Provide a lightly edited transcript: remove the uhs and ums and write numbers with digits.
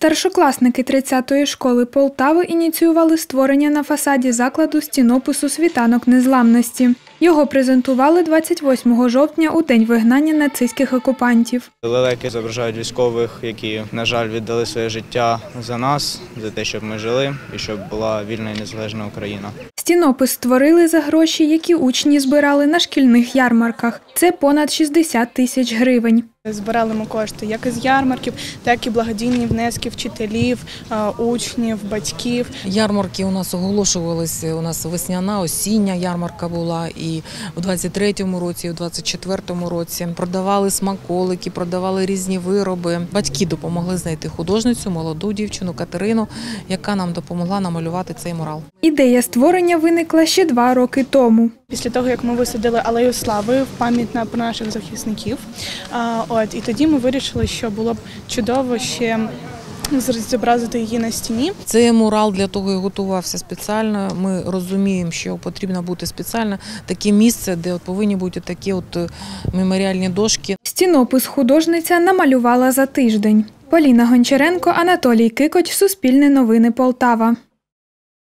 Старшокласники 30-ї школи Полтави ініціювали створення на фасаді закладу стінопису «Світанок незламності». Його презентували 28 жовтня у день вигнання нацистських окупантів. Лелеки зображають військових, які, на жаль, віддали своє життя за нас, за те, щоб ми жили і щоб була вільна і незалежна Україна. Стінопис створили за гроші, які учні збирали на шкільних ярмарках. Це понад 60 тисяч гривень. Збирали ми кошти як із ярмарків, так і благодійні внески вчителів, учнів, батьків. Ярмарки у нас оголошувалися, у нас весняна, осіння ярмарка була і у 23-му році, і у 24-му році. Продавали смаколики, продавали різні вироби. Батьки допомогли знайти художницю, молоду дівчину Катерину, яка нам допомогла намалювати цей мурал. Ідея створення виникла ще 2 роки тому. Після того, як ми висадили алею слави в пам'ять про наших захисників, і тоді ми вирішили, що було б чудово ще зобразити її на стіні. Цей мурал для того і готувався спеціально. Ми розуміємо, що потрібно бути спеціально таке місце, де повинні бути такі меморіальні дошки. Стінопис художниця намалювала за тиждень. Поліна Гончаренко, Анатолій Кикоть, Суспільне новини Полтава.